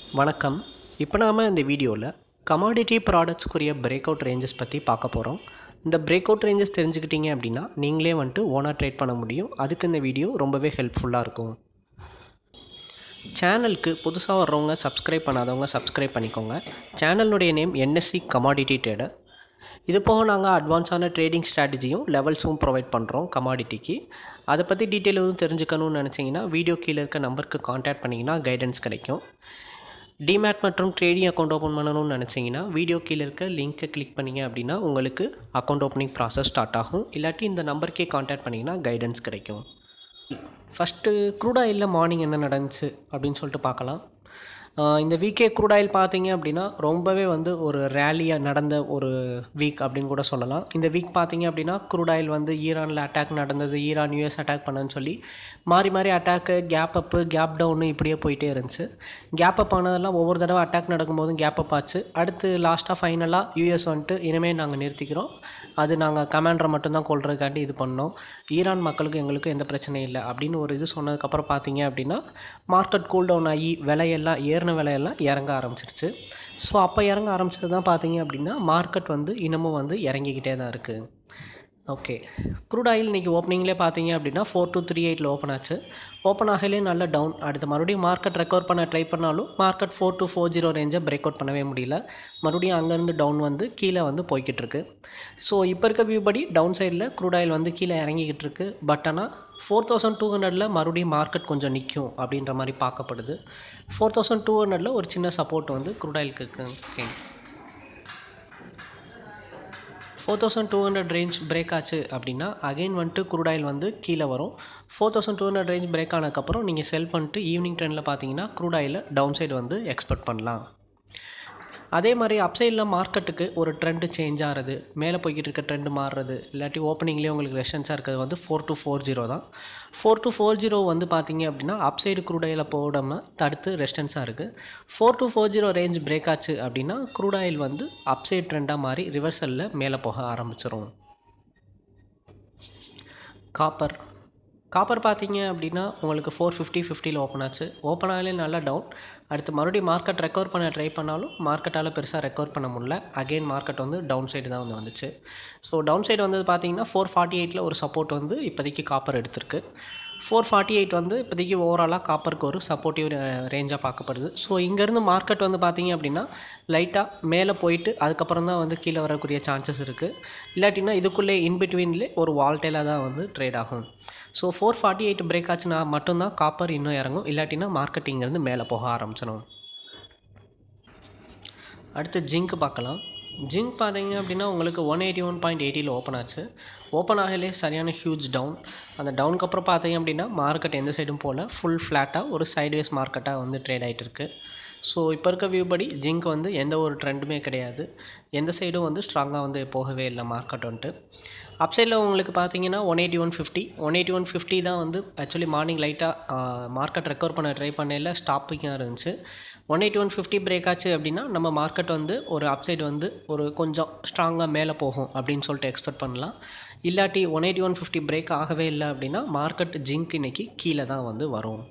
வணக்கம். இப்போ நாம இந்த வீடியோவில் கமாடிட்டி ப்ராடக்ட்ஸ்க்குரிய பிரேக் அவுட் ரேஞ்சஸ் பற்றி பார்க்க போகிறோம். இந்த பிரேக் அவுட் ரேஞ்சஸ் தெரிஞ்சுக்கிட்டீங்க அப்படின்னா நீங்களே ஓனாக ட்ரேட் பண்ண முடியும். அதுக்கு இந்த வீடியோ ரொம்பவே ஹெல்ப்ஃபுல்லாக இருக்கும். சேனலுக்கு புதுசாக வர்றவங்க சப்ஸ்கிரைப் பண்ணாதவங்க சப்ஸ்கிரைப் பண்ணிக்கோங்க. சேனலுடைய நேம் என்எஸ்சி கமாடிட்டி ட்ரேடர். இது போக நாங்கள் அட்வான்ஸான ட்ரேடிங் ஸ்ட்ராட்டஜியும் லெவல்ஸும் ப்ரொவைட் பண்ணுறோம் கமாடிட்டிக்கு. அதை பற்றி டீட்டெயில் எதுவும் தெரிஞ்சுக்கணும்னு நினச்சிங்கன்னா வீடியோ கீழே இருக்க நம்பருக்கு கான்டாக்ட் பண்ணிங்கன்னா கைடன்ஸ் கிடைக்கும். டிமேட் மற்றும் ட்ரேடிங் அக்கௌண்ட் ஓப்பன் பண்ணணும்னு நினச்சிங்கன்னா வீடியோ கீழே இருக்க லிங்க்கை கிளிக் பண்ணிங்க அப்படின்னா உங்களுக்கு அக்கௌண்ட் ஓப்பனிங் ப்ராசஸ் ஸ்டார்ட் ஆகும். இல்லாட்டி இந்த நம்பருக்கே கான்டாக்ட் பண்ணிங்கன்னா கைடன்ஸ் கிடைக்கும். ஃபஸ்ட்டு க்ரூட் ஆயிலில் மார்னிங் என்ன நடந்துச்சு அப்படின்னு சொல்லிட்டு பார்க்கலாம். இந்த வீக்கே க்ரூட் ஆயில் பார்த்தீங்க அப்படின்னா ரொம்பவே ஒரு ரேலியாக நடந்த ஒரு வீக் அப்படின்னு கூட சொல்லலாம். இந்த வீக் பார்த்தீங்க அப்படின்னா க்ரூட் ஆயில் ஈரானில் அட்டாக் நடந்தது, ஈரான் யூஎஸ் அட்டாக் பண்ணன்னு சொல்லி மாறி மாறி attack, gap up, gap down இப்படியே போயிட்டே இருந்துச்சு. கேப் அப் ஆனதெல்லாம் ஒவ்வொரு தடவை அட்டாக் நடக்கும்போதும் கேப் அப் ஆச்சு. அடுத்து லாஸ்ட்டாக ஃபைனலாக யூஎஸ் இனிமேல் நாங்கள் நிறுத்திக்கிறோம், அது நாங்கள் கமாண்டரை மட்டும்தான் கொள்றதுக்காண்டி இது பண்ணோம், ஈரான் மக்களுக்கு எங்களுக்கும் எந்த பிரச்சனையும் இல்லை அப்படின்னு ஒரு இது சொன்னதுக்கப்புறம் பார்த்தீங்க அப்படின்னா மார்க்கெட் கூல் டவுன் ஆகி விலையெல்லாம் விலையெல்லாம் இறங்க ஆரம்பிச்சிருச்சு. ஸோ அப்போ இறங்க ஆரம்பிச்சது தான் பார்த்தீங்க அப்படின்னா மார்க்கெட் இன்னமும் இறங்கிக்கிட்டே தான் இருக்குது. ஓகே, க்ரூட் ஆயில் இன்றைக்கி ஓப்பனிங்லேயே பார்த்தீங்க அப்படின்னா 4238 ஓப்பன் ஆச்சு. ஓப்பன் ஆகலே நல்ல டவுன். அடுத்து மறுபடியும் மார்க்கெட் ரெக்கவர் பண்ண ட்ரை பண்ணாலும் மார்க்கெட் 4240 ரேஞ்சை பிரேக் அவுட் பண்ணவே முடியல. மறுபடியும் அங்கேருந்து டவுன் கீழே போய்கிட்டு இருக்கு. ஸோ இப்போ இருக்க வியூ படி டவுன் சைடில் க்ரூட் ஆயில் கீழே இறங்கிக்கிட்டு இருக்கு. பட் ஆனால் 4200 மறுபடியும் மார்க்கெட் கொஞ்சம் நிற்கும் அப்படின்ற மாதிரி பார்க்கப்படுது. 4200 ஒரு சின்ன சப்போர்ட் க்ரூட் ஆயிலுக்கு இருக்குது. ஓகே, 4200 ரேஞ்ச் பிரேக் ஆச்சு அப்படின்னா அகைன் க்ரூட் ஆயில் கீழே வரும். 4200 ரேஞ்ச் பிரேக் ஆனதுக்கப்புறம் நீங்கள் செல் பண்ணிட்டு ஈவினிங் ட்ரெண்டில் பார்த்தீங்கன்னா crude oil down side expect பண்ணலாம். அதே மாதிரி அப்சைடில் மார்க்கெட்டுக்கு ஒரு ட்ரெண்டு சேஞ்ச் ஆகிறது, மேலே போய்கிட்டு இருக்க ட்ரெண்டு மாறுறது, இல்லாட்டி ஓப்பனிங்லேயே உங்களுக்கு ரெஷன்ஸாக இருக்கிறது 4240 தான். 4240 பார்த்தீங்க அப்படின்னா அப்சைடு க்ரூட் ஆயிலை போடாமல் தடுத்து ரெஸ்டன்ஸாக இருக்குது. 4240 ரேஞ்ச் பிரேக் ஆச்சு அப்படின்னா க்ரூட் ஆயில் அப்சைடு ட்ரெண்டாக மாறி ரிவர்சலில் மேலே போக ஆரம்பிச்சிடும். காப்பர் பார்த்தீங்க அப்படின்னா உங்களுக்கு 450 ஓப்பன் ஆச்சு. ஓப்பன் ஆகலே நல்லா டவுன். அடுத்து மறுபடியும் மார்க்கெட் ரெக்கவர் பண்ண ட்ரை பண்ணாலும் மார்க்கெட்டால் பெருசாக ரெக்கவர் பண்ண முடியல. அகெயின் மார்க்கெட் டவுன் சைடு தான் வந்துச்சு. ஸோ டவுன் சைடு பார்த்தீங்கன்னா 448 ஒரு சப்போர்ட் இப்போதைக்கு காப்பர் எடுத்திருக்கு. 448 இப்போதைக்கு ஓவராலாக காப்பருக்கு ஒரு சப்போர்ட்டிவ் ரேஞ்சாக பார்க்கப்படுது. ஸோ இங்கேருந்து மார்க்கெட் பார்த்தீங்க அப்படின்னா லைட்டாக மேலே போயிட்டு அதுக்கப்புறம் தான் கீழே வரக்கூடிய சான்சஸ் இருக்குது. இல்லாட்டினா இதுக்குள்ளே இன்பிட்வீன்லேயே ஒரு வால்டேலாக தான் ட்ரேட் ஆகும். ஸோ 448 பிரேக் ஆச்சுன்னா மட்டும்தான் காப்பர் இன்னும் இறங்கும், இல்லாட்டினா மார்க்கெட் இங்கேருந்து மேலே போக ஆரம்பிச்சிடும். அடுத்து ஜிங்க் பார்க்கலாம். ஜிங்க் பார்த்தீங்க அப்படின்னா உங்களுக்கு 181.80 ஓப்பன் ஆச்சு. ஓப்பன் ஆகலே சரியான ஹியூஜ் டவுன். அந்த டவுனுக்கு அப்புறம் பார்த்தீங்க அப்படின்னா மார்க்கெட் எந்த சைடும் போல் ஃபுல் ஃப்ளாட்டாக ஒரு சைட்வேஸ் மார்க்கெட்டாக ட்ரேட் ஆகிட்டு இருக்கு. ஸோ இப்போ இருக்க வியூ படி ஜிங்க் எந்த ஒரு ட்ரெண்டுமே கிடையாது, எந்த சைடும் ஸ்ட்ராங்காக போகவே இல்லை மார்க்கெட் அப்சைடில் உங்களுக்கு பார்த்தீங்கன்னா 181.50 தான் ஆக்சுவலி மார்னிங் லைட்டாக மார்க்கெட் ரெக்கவர் பண்ண ட்ரை பண்ணல ஸ்டாப்பிங்காக இருந்துச்சு. 181.50 பிரேக் ஆச்சு அப்படின்னா நம்ம மார்க்கெட் ஒரு அப்சைடு ஒரு கொஞ்சம் ஸ்ட்ராங்காக மேலே போகும் அப்படின்னு சொல்லிட்டு எக்ஸ்பெக்ட் பண்ணலாம். இல்லாட்டி 181.50 பிரேக் ஆகவே இல்லை அப்படின்னா மார்க்கெட் ஜிங்க் இன்றைக்கி கீழே தான் வரும்.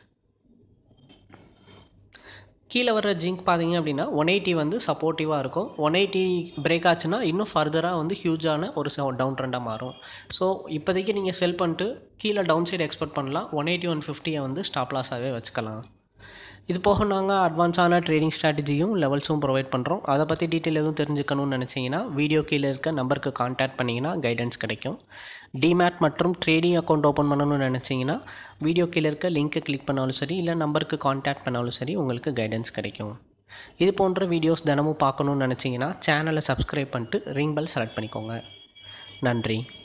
கீழே வர்ற ஜிங்க் பார்த்தீங்க அப்படின்னா 180 சப்போர்ட்டிவாக இருக்கும். 180 பிரேக் ஆச்சுன்னா இன்னும் ஃபர்தராக ஹியூஜான ஒரு டவுன் ட்ரெண்டாக மாறும். ஸோ இப்போதைக்கு நீங்கள் செல் பண்ணிட்டு கீழே டவுன் சைடு எக்ஸ்பெக்ட் பண்ணலாம். 181.50 ஸ்டாப் லாஸாகவே வச்சுக்கலாம். இது போக நாங்கள் அட்வான்ஸான ட்ரேடிங் ஸ்ட்ராட்டஜியும் லெவல்ஸும் ப்ரொவைட் பண்ணுறோம். அதை பற்றி டீட்டெயில் எதுவும் தெரிஞ்சுக்கணும்னு நினச்சிங்கன்னா வீடியோ கீழே இருக்க நம்பருக்கு கான்டாக்ட் பண்ணிங்கன்னா கைடன்ஸ் கிடைக்கும். டிமேட் மற்றும் ட்ரேடிங் அக்கௌண்ட் ஓப்பன் பண்ணணும்னு நினச்சிங்கன்னா வீடியோ கீழே இருக்க லிங்க்கை கிளிக் பண்ணாலும் சரி, இல்லை நம்பருக்கு கான்டாக்ட் பண்ணாலும் சரி உங்களுக்கு கைடன்ஸ் கிடைக்கும். இது போன்ற வீடியோஸ் தினமும் பார்க்கணுன்னு நினச்சிங்கன்னா சேனலை சப்ஸ்கிரைப் பண்ணிட்டு ரிங் பெல் செலக்ட் பண்ணிக்கோங்க. நன்றி.